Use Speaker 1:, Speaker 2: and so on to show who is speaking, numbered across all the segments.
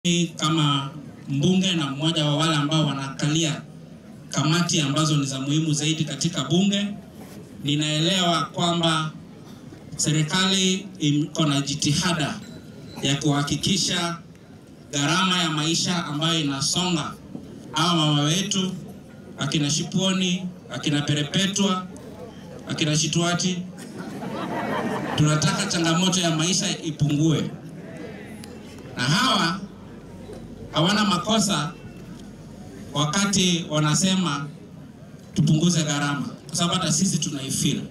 Speaker 1: Kama mbunge na mmoja wa wale ambao wanakalia kamati ambazo ni za muhimu zaidi katika bunge, ninaelewa kwamba serikali iko na jitihada ya kuhakikisha gharama ya maisha ambayo inasonga hawa mama wetu, akina Shiponi, akina Perepetwa, akina Shitwati, tunataka changamoto ya maisha ipungue. Na hawana makosa wakati wanasema tupunguze gharama, kwa sababu hata sisi tunaifeel.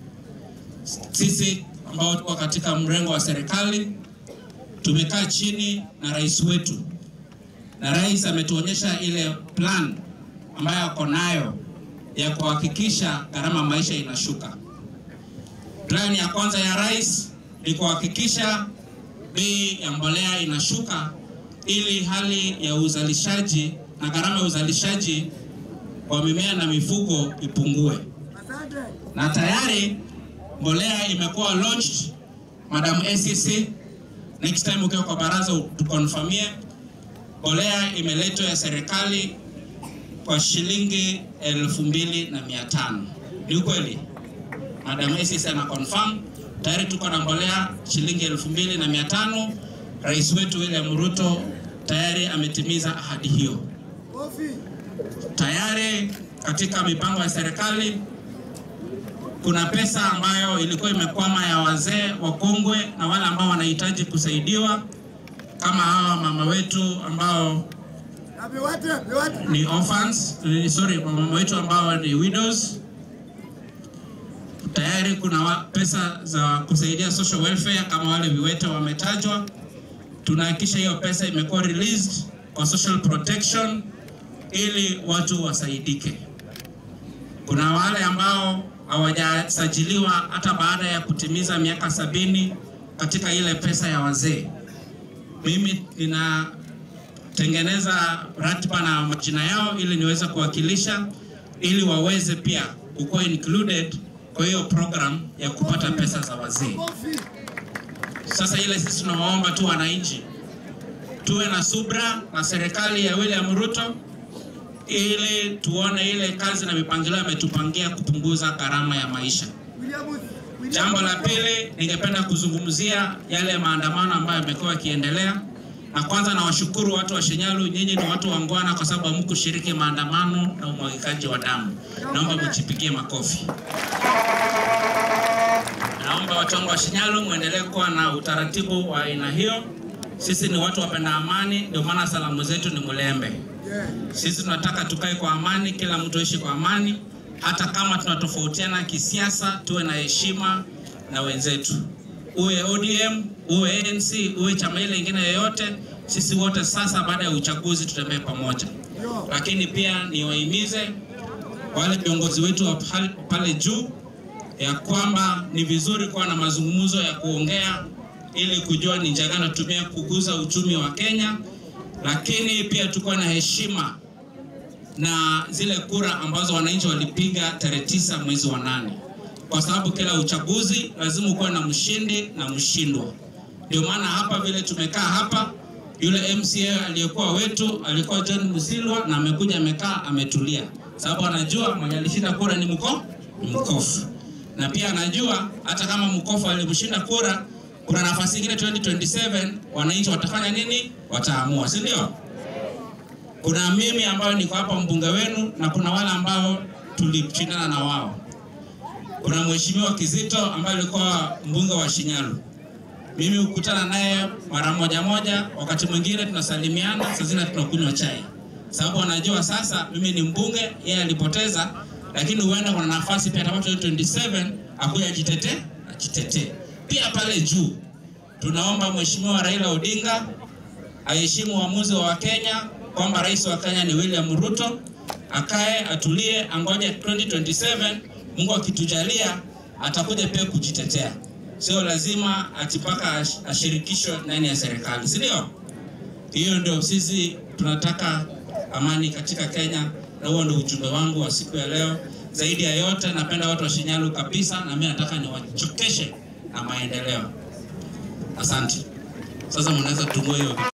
Speaker 1: Sisi ambao tuko katika mrengo wa serikali tumekaa chini na rais wetu, na rais ametuonyesha ile plan ambayo ako nayo ya kuhakikisha gharama maisha inashuka. Plan ya kwanza ya rais ni kuhakikisha bei ya mbolea inashuka ili hali ya uzalishaji na gharama ya uzalishaji wa mimea na mifugo ipungue. Na tayari mbolea imekuwa launched, Madam ACC. Next time ukiwa kwa baraza tukonfirmie, mbolea imeletwa ya serikali kwa shilingi 2,500. Ni ukweli? Madam ACC ana confirm tayari tuko na mbolea shilingi 2,500. Rais wetu William Ruto tayari ametimiza ahadi hiyo. Tayari katika mipango ya serikali kuna pesa ambayo ilikuwa imekwama ya wazee wakongwe na wale ambao wanahitaji kusaidiwa, kama hawa mama wetu ambao ni orphans, mama wetu ambao ni widows. Tayari kuna pesa za kusaidia social welfare kama wale viwete wametajwa. Tunahakikisha hiyo pesa imekuwa released kwa social protection ili watu wasaidike. Kuna wale ambao hawajasajiliwa hata baada ya kutimiza miaka 70 katika ile pesa ya wazee. Mimi ninatengeneza ratiba na majina yao ili niweze kuwakilisha, ili waweze pia kuwa included kwa hiyo program ya kupata pesa za wazee. Sasa ile sisi tunawaomba tu wananchi tuwe na subra na serikali ya William Ruto ili tuone ile kazi na mipangilio ametupangia kupunguza gharama ya maisha. Jambo la pili, ningependa kuzungumzia yale maandamano ambayo yamekuwa yakiendelea. Na kwanza nawashukuru watu wa Shinyalu, nyinyi ni watu wangwana kwa sababu hamkushiriki maandamano na umwagikaji wa damu. Naomba mjipigie makofi. Naomba watu wa Shinyalu muendelee kuwa na utaratibu wa aina hiyo. Sisi ni watu wapenda amani, ndio maana salamu zetu ni mulembe. Sisi tunataka tukae kwa amani, kila mtu aishi kwa amani, hata kama tunatofautiana kisiasa, tuwe na heshima na wenzetu. Uwe ODM, uwe ANC, uwe chama ile nyingine yoyote, sisi wote sasa baada ya uchaguzi tutembee pamoja. Lakini pia niwahimize wale viongozi wetu wa pale juu ya kwamba ni vizuri kuwa na mazungumzo ya kuongea ili kujua ni njia gani tutumia kukuza uchumi wa Kenya, lakini pia tukue na heshima na zile kura ambazo wananchi walipiga tarehe 9 mwezi wa 8. Kwa sababu kila uchaguzi lazima kuwe na mshindi na mshindwa. Ndio maana hapa vile tumekaa hapa, yule MCA aliyekuwa wetu alikuwa John Musilwa na amekuja amekaa ametulia. Sababu anajua mwenye alishinda kura ni mkofu. Na pia anajua hata kama mkofu alimshinda kura, kuna nafasi nyingine 2027 wananchi watafanya nini? Wataamua, si ndio? Kuna mimi ambayo niko hapa mbunge wenu na kuna wale ambao tulishindana na wao. Kuna mheshimiwa Kizito ambaye alikuwa mbunge wa Shinyalu. Mimi hukutana naye mara moja, wakati mwingine tunasalimiana, saa zingine tunakunywa chai. Sababu anajua sasa mimi ni mbunge, yeye alipoteza, lakini huenda kuna nafasi pia kama 2027 akuja ajitetee. Pia pale juu tunaomba mheshimiwa Raila Odinga aheshimu uamuzi wa Kenya kwamba rais wa Kenya ni William Ruto, akae atulie, angoje 2027, Mungu akitujalia atakuja pia kujitetea. Sio lazima atipaka ashirikishwe ndani ya serikali, si ndio? Hiyo ndio sisi tunataka amani katika Kenya, na huo ndio ujumbe wangu wa siku ya leo. Zaidi ya yote napenda watu wa Shinyalu kabisa, na mimi nataka niwachokeshe na maendeleo. Asante. Sasa mnaweza tumwe hiyo